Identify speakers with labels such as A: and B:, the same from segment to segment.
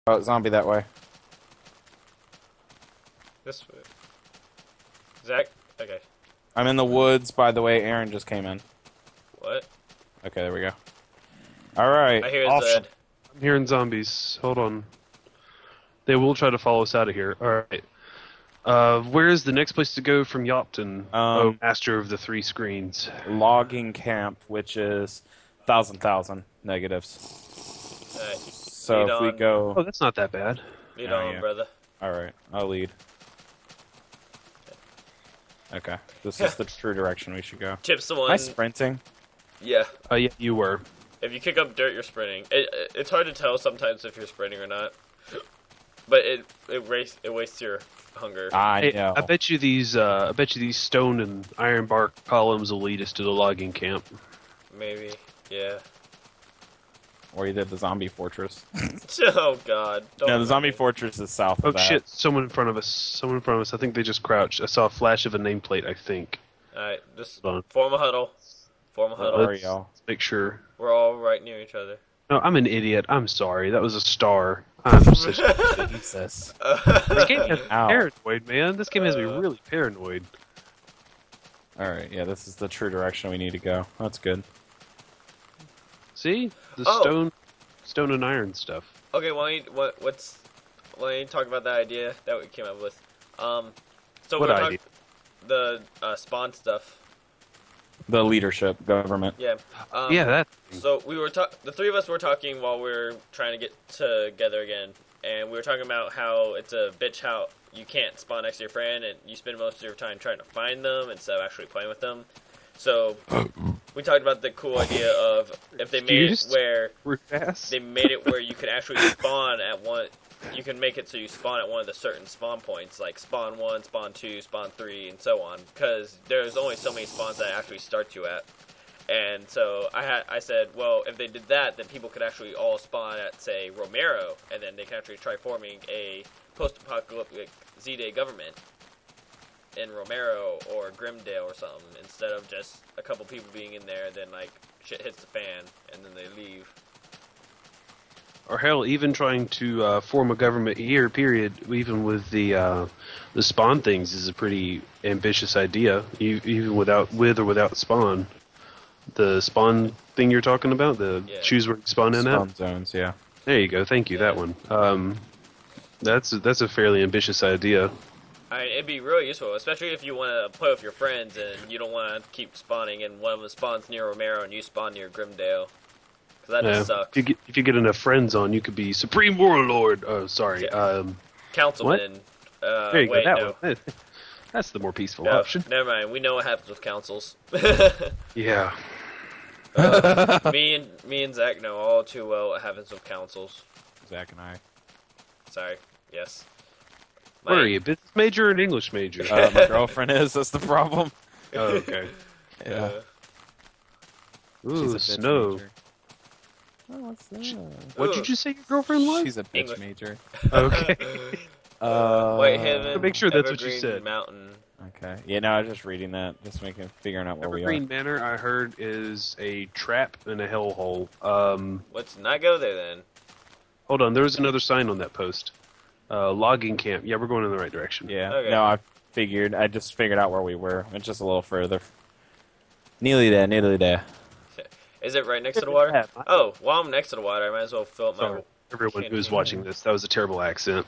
A: Oh, zombie that way.
B: This way. Zach? Okay.
A: I'm in the woods, by the way. Aaron just came in.
B: What?
A: Okay, there we go. Alright.
B: I hear
A: awesome.
B: Zed.
C: I'm hearing zombies. Hold on. They will try to follow us out of here. Alright. Where is the next place to go from Yopton? Master of the three screens.
A: Logging camp, which is 1,000 negatives.
B: Alright.
A: So if we go...
C: Oh, that's not that bad.
B: Lead on, brother.
A: Alright, I'll lead. Okay, this is the true direction we should go.
B: Chip's the one.
A: Am I sprinting?
B: Yeah.
C: Yeah, you were.
B: If you kick up dirt, you're sprinting. It's hard to tell sometimes if you're sprinting or not. But it wastes your hunger.
A: I know.
C: I bet you these stone and iron bar columns will lead us to the logging camp.
B: Maybe. Yeah.
A: Or either the zombie fortress.
B: Oh god.
A: No, the zombie fortress is south of that.
C: Oh shit, someone in front of us. Someone in front of us. I think they just crouched. I saw a flash of a nameplate, I think.
B: Alright, just
C: Hold on.
B: form a huddle. Form a huddle.
A: Sorry, y'all.
C: Let's make sure.
B: We're all right near each other.
C: No, I'm an idiot. I'm sorry. That was a star. I'm such a
A: Jesus.
C: This game has me
A: Ow.
C: paranoid, man. This game has me really paranoid.
A: Alright, yeah, this is the true direction we need to go. That's good.
C: See? The stone and iron stuff.
B: Okay, why don't you talk about that idea that we came up with? So
C: What
B: we're
C: idea?
B: The spawn stuff.
A: The leadership, government.
B: Yeah.
C: Yeah, that.
B: So the three of us were talking while we were trying to get together again, and we were talking about how it's a bitch how you can't spawn next to your friend, and you spend most of your time trying to find them instead of actually playing with them. So we talked about the cool idea of if they made it where they made it where you could actually spawn at one. You can make it so you spawn at one of the certain spawn points, like spawn 1, spawn 2, spawn 3, and so on, because there's only so many spawns that actually start you at. And so I said, well, if they did that, then people could actually all spawn at, say, Romero, and then they can actually try forming a post-apocalyptic Z-Day government in Romero or Grimdale or something, instead of just a couple people being in there, then, like, shit hits the fan, and then they leave.
C: Or hell, even trying to form a government here, period, even with the spawn things is a pretty ambitious idea, even with or without spawn. The spawn thing you're talking about, choose where you spawn in at?
A: Spawn zones, yeah.
C: There you go, thank you, that one. That's a fairly ambitious idea.
B: It'd be really useful, especially if you want to play with your friends and you don't want to keep spawning, and one of them spawns near Romero and you spawn near Grimdale. Because that just sucks.
C: If you get enough friends on, you could be Supreme Warlord. Oh, sorry.
B: Yeah. Councilman.
C: There you go. That one. That's the more peaceful option.
B: Never mind. We know what happens with councils.
C: Yeah.
B: Me and Zach know all too well what happens with councils.
A: Zach and I.
B: Sorry. Yes.
C: Where are you? Business major or an English major?
A: My girlfriend is. That's the problem.
C: Oh, okay.
A: Yeah.
C: Ooh, snow.
A: Major. Oh,
C: What did you say your girlfriend was?
A: She's a bitch
B: English.
A: major.
C: Okay.
B: Mayhem,
C: make sure that's what you
B: Evergreen
C: said.
B: Mountain.
A: Okay. Yeah, no, I was just reading that, just figuring out where we are.
C: Evergreen Manor, I heard, is a trap and a hellhole.
B: Let's not go there then.
C: Hold on, there was another sign on that post. Logging camp. Yeah, we're going in the right direction.
A: Yeah.
B: Okay.
A: No, I just figured out where we were. It's just a little further. Nearly there.
B: Is it right next to the water? Oh, while I'm next to the water, I might as well fill up my...
C: Sorry, everyone who's watching this, that was a terrible accent.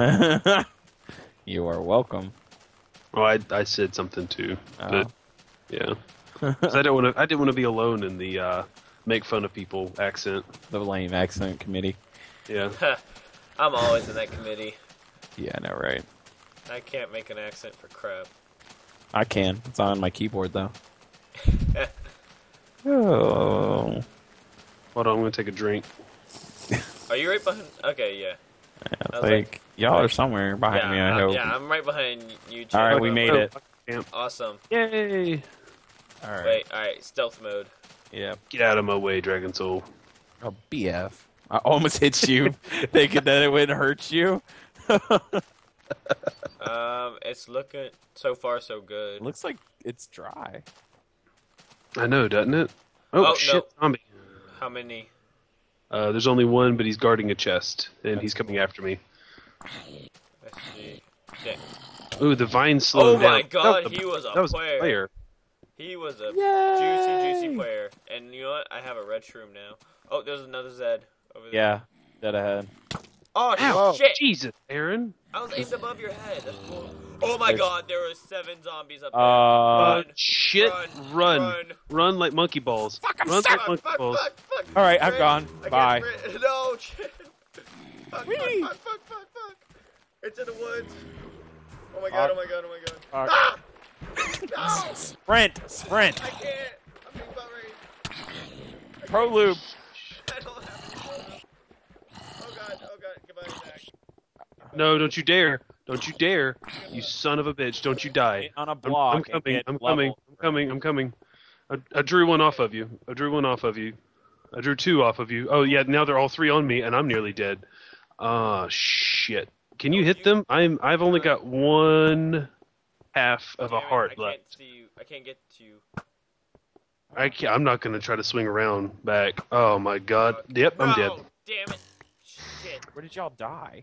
A: You are welcome.
C: Well, I said something too, but yeah, 'cause I didn't want to be alone in the make fun of people accent.
A: The lame accent committee.
C: Yeah.
B: I'm always in that committee.
A: Yeah, I know, right?
B: I can't make an accent for crap.
A: I can. It's on my keyboard though. Oh.
C: Hold on, I'm gonna take a drink.
B: Are you right behind? Okay, yeah.
A: Like y'all are somewhere behind me. I hope.
B: Yeah, I'm right behind you. Two.
A: All right, we made it.
B: Awesome.
C: Yay!
A: All right.
B: Wait, all right, stealth mode.
A: Yeah.
C: Get out of my way, Dragon Soul.
A: Oh, BF. I almost hit you, thinking that it wouldn't hurt you.
B: It's looking so far so good.
A: Looks like it's dry.
C: I know, doesn't it? Oh, shit,
B: no.
C: zombie.
B: How many?
C: There's only one, but he's guarding a chest, and he's coming after me.
B: Let's see. Okay.
C: Ooh, the vine slowed down.
B: Oh my god, he was a player.
C: player.
B: He was a
A: Yay!
B: juicy player. And you know what? I have a red shroom now. Oh, there's another Zed over there.
A: Yeah, dead ahead.
B: Oh,
C: Ow,
B: shit!
C: Jesus, Aaron.
B: I was aimed above your head. That's cool. Oh my god, there were 7 zombies up there.
C: Shit.
B: Run.
C: Run like monkey balls.
A: Fuck, I'm
C: Run
A: stuck.
C: like monkey balls.
B: Fuck.
A: Alright, I'm
B: Sprint.
A: gone.
B: I can't
A: Bye.
B: sprint. No, shit. Fuck.
A: Whee!
B: Fuck. It's in the woods. Oh my god.
A: Fuck.
B: Ah! No!
A: Sprint!
B: I can't. I'm being butt raped.
A: Pro loop!
B: I don't have Oh god. Goodbye, Zach.
C: No, don't you dare. Don't you dare. You son of a bitch. Don't you die.
A: Get on a block.
C: I'm coming.
A: and
C: I'm
A: get level.
C: coming. I drew one off of you. I drew 2 off of you. Oh, yeah, now they're all 3 on me, and I'm nearly dead. Ah, shit. Can you hit them? I've only got 1/2 of a heart
B: I
C: left.
B: can't see you. I can't get to you.
C: I'm not going to try to swing around back. Oh, my God. Yep, I'm dead.
B: Damn it. Shit.
A: Where did y'all die?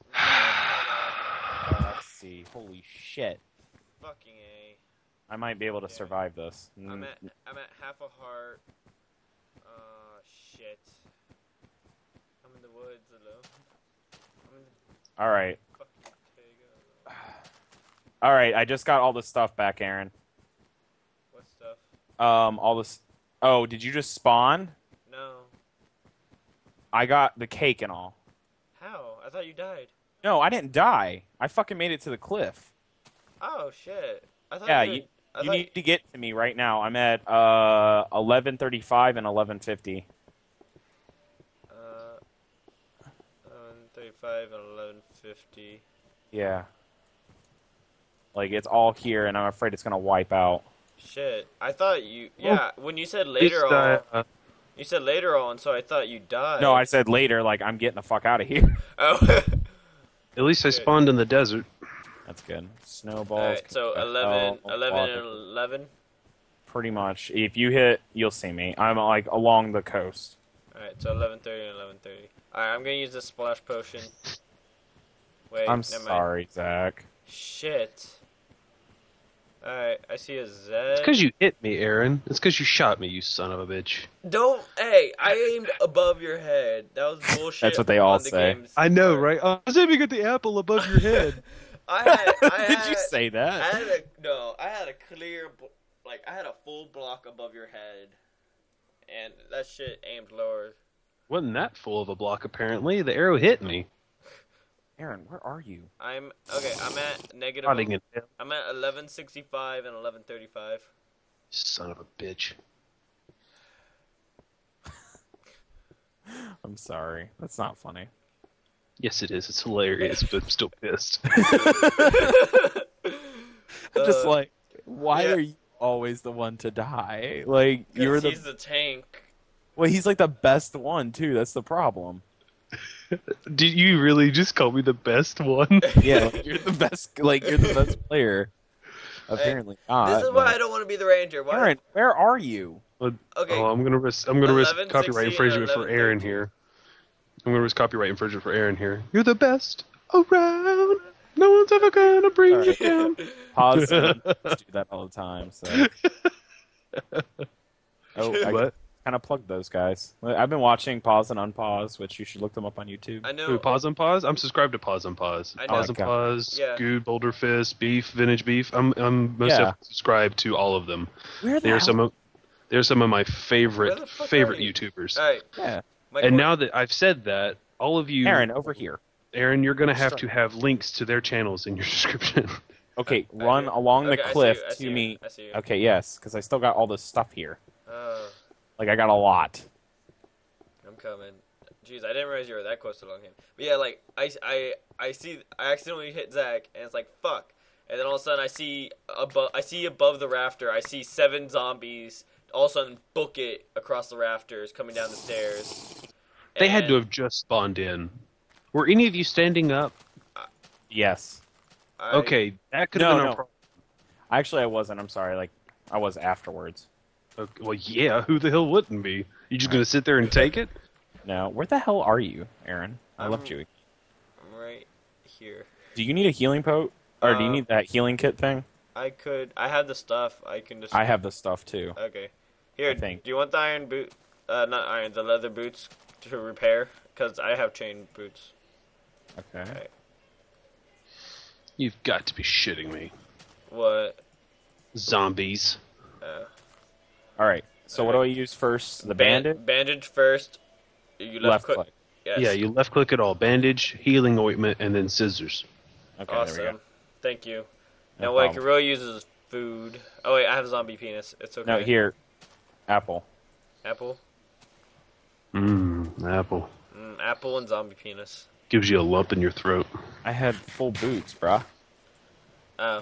A: Let's see. Holy shit.
B: Fucking A.
A: I might be able to survive this.
B: I'm at half a heart. Shit. I'm in the woods alone.
A: Alright.
B: Fucking pig.
A: Alright, I just got all the stuff back, Aaron.
B: What stuff?
A: All this... Oh, did you just spawn?
B: No.
A: I got the cake and all.
B: How? I thought you died.
A: No, I didn't die. I fucking made it to the cliff.
B: Oh shit. I thought
A: Yeah,
B: you
A: you need to get to me right now. I'm at 11:35 and 11:50.
B: 11:35 and 11:50.
A: Yeah. Like, it's all here, and I'm afraid it's going to wipe out.
B: Shit. I thought you... Yeah, when you said later on... You said later on, so I thought you died.
A: No, I said later, like, I'm getting the fuck out of here.
B: Oh.
C: At least I spawned in the desert.
A: That's good. Snowballs.
B: Alright, so 11 and 11?
A: Pretty much. If you hit, you'll see me. I'm, like, along the coast.
B: Alright, so 11:30 and 11:30. Alright, I'm gonna use this splash potion. Wait,
A: I'm
B: never mind.
A: sorry, Zach.
B: Shit. Alright, I see a Z.
C: It's because you hit me, Aaron. It's because you shot me, you son of a bitch.
B: Don't. Hey, I aimed above your head. That was bullshit.
A: That's what they all
B: on the
A: say.
B: game's
C: I know,
B: part.
C: right? I was aiming at the apple above your head.
A: Did you say that?
B: I had a clear, I had a full block above your head, and that shit aimed lower.
C: Wasn't that full of a block, apparently. The arrow hit me.
A: Aaron, where are you?
B: I'm at negative.
C: Rotting in hell.
B: I'm at 11:65 and 11:35.
C: Son of a bitch.
A: I'm sorry. That's not funny.
C: Yes, it is. It's hilarious, but I'm still pissed.
A: I'm just like, why are you always the one to die? Like, you're
B: He's the tank.
A: Well, he's like the best one too. That's the problem.
C: Did you really just call me the best one?
A: Yeah, like, you're the best. Like, you're the best player. Apparently not.
B: This is why I don't want to be the ranger. Why?
A: Aaron, where are you?
B: Okay.
C: Oh, I'm gonna risk copyright infringement for Aaron here. I'm gonna risk copyright infringement for Aaron here. You're the best around. No one's ever gonna bring you down.
A: Pause. And do that all the time. So. I kind of plugged those guys. I've been watching Pause and Unpause, which you should look them up on YouTube.
B: I know.
C: Who, Pause on Pause? I'm subscribed to Pause on Pause.
B: I know.
C: Pause on Pause,
B: Yeah.
C: Good, Boulder Fist, Beef, Vintage Beef. I'm most definitely subscribed to all of them.
A: Where the
C: They're
A: hell?
C: some of my
B: Where
C: favorite
B: the fuck are you?
C: YouTubers.
B: All right.
A: Yeah.
C: And now that I've said that, all of you,
A: Aaron, over here.
C: Aaron, you're gonna have to have links to their channels in your description.
A: Okay, run along the cliff
B: I see
A: to
B: you.
A: me.
B: I see you.
A: Okay, yes, because I still got all this stuff here.
B: Oh,
A: Like, I got a lot.
B: I'm coming. Jeez, I didn't realize you were that close to long him. But yeah, like I accidentally hit Zach, and it's like fuck. And then all of a sudden I see above the rafter, I see 7 zombies. All of a sudden, book it across the rafters, coming down the stairs.
C: They had to have just spawned in. Were any of you standing up?
A: Yes.
C: Okay, that could have been our problem.
A: Actually, I wasn't. I'm sorry. Like, I was afterwards.
C: Okay, well, yeah, who the hell wouldn't be? You just gonna sit there and take it?
A: No. Where the hell are you, Aaron? I
B: I'm-
A: left you.
B: I'm right here.
A: Do you need a healing pote? Or do you need that healing kit thing?
B: I have the stuff. I can just.
A: I have the stuff too.
B: Okay. Here,
A: I think.
B: do you want the iron boot? Not iron, the leather boots to repair? Because I have chain boots.
A: Okay.
B: Alright.
C: You've got to be shitting me.
B: What?
C: Zombies.
A: Alright. So what do I use first? The bandage?
B: Bandage first. You
A: Left
B: click.
A: click.
B: Yes.
C: Yeah, you left click it all. Bandage, healing ointment, and then scissors.
A: Okay,
B: Awesome.
A: there we go.
B: Thank you.
A: No
B: Now what I
A: problem.
B: can really use is food. Oh wait, I have zombie penis. It's okay.
A: No, here. Apple.
B: Apple.
C: Apple.
B: Apple and zombie penis.
C: Gives you a lump in your throat.
A: I had full boots, brah.
B: Oh.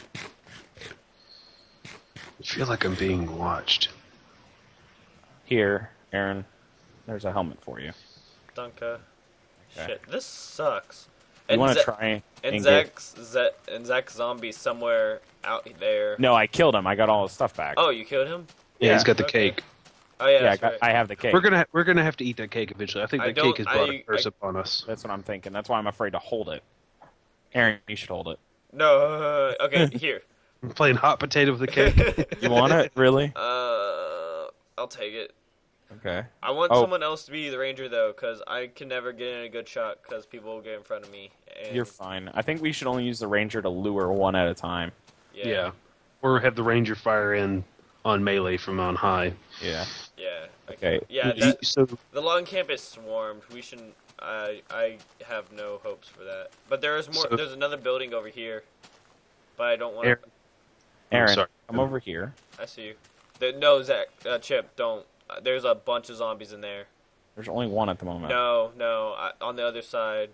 C: I feel like I'm being watched.
A: Here, Aaron. There's a helmet for you.
B: Dunka.
A: Okay.
B: Shit, this sucks.
A: You want to try
B: And
A: get...
B: Zach's zombie somewhere out there.
A: No, I killed him. I got all his stuff back.
B: Oh, you killed him?
C: Yeah, he's
A: Yeah.
C: got the
B: Okay.
C: cake.
B: Oh yeah,
A: yeah,
B: that's right.
A: I have the cake.
C: We're gonna have to eat that cake eventually. I think
B: I
C: the cake is
B: don't-
C: brought
B: I-
C: a curse upon us.
A: That's what I'm thinking. That's why I'm afraid to hold it. Aaron, you should hold it.
B: No, okay, here.
C: I'm playing hot potato with the cake.
A: You want it? Really?
B: I'll take it.
A: Okay.
B: I want
A: Oh.
B: someone else to be the ranger though, because I can never get in a good shot because people will get in front of me. And
A: You're fine. I think we should only use the ranger to lure one at a time.
C: Yeah. Or have the ranger fire in on melee from on high.
A: Yeah.
B: Yeah.
A: Okay.
B: Yeah,
C: You-
B: that,
C: so
B: the log camp is swarmed. We shouldn't. I have no hopes for that. But there is more.
C: So-
B: There's another building over here, but I don't want.
C: Aaron-
A: Aaron,
C: sorry.
A: come over here.
B: I see you. No, Zach, Chip, don't. There's a bunch of zombies in there.
A: There's only one at the moment.
B: No, on the other side.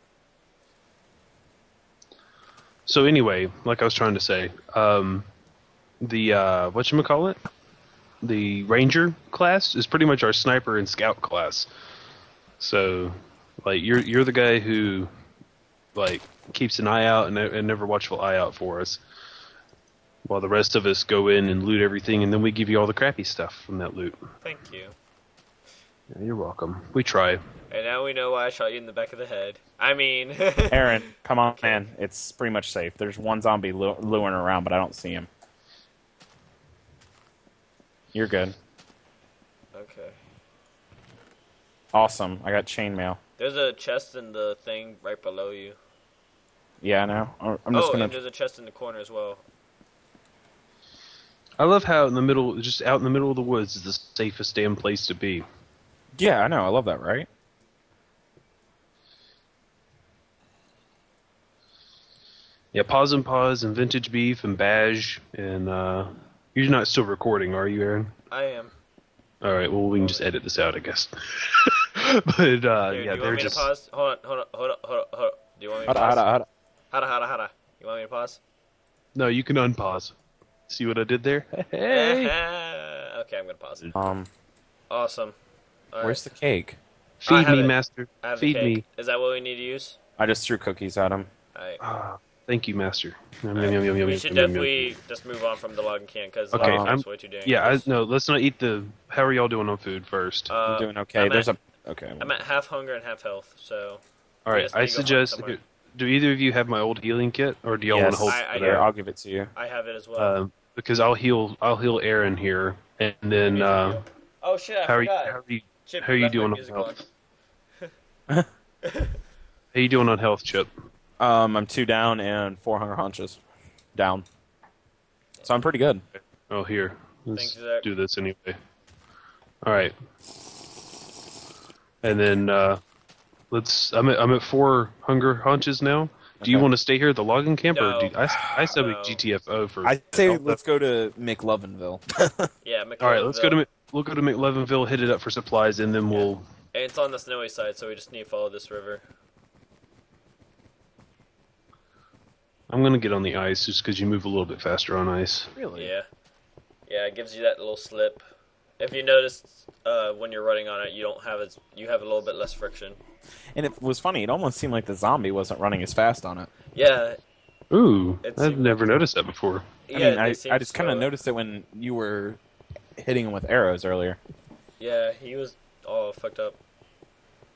C: So anyway, like I was trying to say, the whatchamacallit? The ranger class is pretty much our sniper and scout class. So, like you're the guy who like keeps an eye out and never watchful eye out for us, while the rest of us go in and loot everything, and then we give you all the crappy stuff from that loot.
B: Thank you.
C: Yeah, you're welcome. We try.
B: And now we know why I shot you in the back of the head. I mean.
A: Aaron, come on, man. It's pretty much safe. There's one zombie luring around, but I don't see him. You're good.
B: Okay.
A: Awesome. I got chainmail.
B: There's a chest in the thing right below you.
A: Yeah, I know. I'm just
B: and
A: gonna.
B: there's a chest in the corner as well.
C: I love how in the middle, just out in the middle of the woods, is the safest damn place to be.
A: Yeah, I know. I love that, right?
C: Yeah, Paws and Paws and Vintage Beef and Badge and you're not still recording, are you, Aaron?
B: I am.
C: All right, well we can just edit this out, I guess. But
B: Here,
C: yeah,
B: do you want
C: they're
B: me
C: just
B: to pause? Hold on. Do you want me to
A: Hada,
B: pause?
A: hada, hada.
B: Hada. You want me to pause?
C: no. You can unpause. See what I did there? Hey,
B: Okay, I'm gonna pause. Awesome. All
A: Where's the cake?
B: I
C: feed
B: have
C: me,
B: it.
C: master.
B: I have the
C: Feed
B: cake.
C: me.
B: Is that what we need to use?
A: I just threw cookies at him.
B: Alright.
C: Ah, thank you, master. Yum,
B: Alright.
C: yum, yum, yum,
B: We
C: yum,
B: should
C: yum, yum,
B: definitely just move on from the logging can because
C: Okay,
B: is way too dangerous.
C: Yeah, no. Let's not eat the. How are y'all doing on food first?
A: I'm doing okay.
B: I'm
A: There's
B: at-
A: a. Okay.
B: I'm at half hunger and half health, so.
C: All right,
B: just
C: I
B: need to go
C: suggest.
B: somewhere.
C: Do either of you have my old healing kit, or do y'all want
A: Yes.
C: to hold?
B: I
A: Here,
B: do.
A: I'll give it to you.
B: I have it as well.
C: Because I'll heal Aaron here, and then
B: Oh shit! I
C: how are you
B: forgot. Chip,
C: how are you
B: left my
C: doing on
B: music
C: health?
B: on.
C: How you doing on health, Chip?
A: I'm 2 down and 4 hunger hunches down. So I'm pretty good.
C: Oh, here. Let's
B: Thanks, Zach.
C: do this anyway. All right. And then I'm at 4 hunger hunches now. Do you
A: Okay.
C: want to stay here at the logging camp,
B: No.
C: or I said
B: No.
C: GTFO for?
A: I say let's go to McLovinville.
B: Yeah,
C: All right, let's go to we'll go to McLevinville, hit it up for supplies, and then we'll.
B: And it's on the snowy side, so we just need to follow this river.
C: I'm gonna get on the ice just because you move a little bit faster on ice.
A: Really?
B: Yeah. Yeah, it gives you that little slip. If you notice, when you're running on it, you have a little bit less friction.
A: And it was funny. It almost seemed like the zombie wasn't running as fast on it.
B: Yeah.
C: Ooh,
B: It
C: I've
B: seemed-
C: never noticed that before.
A: I mean, I
B: they seem
A: just kind of
B: slower.
A: noticed it when you were hitting him with arrows earlier.
B: Yeah, he was all fucked up.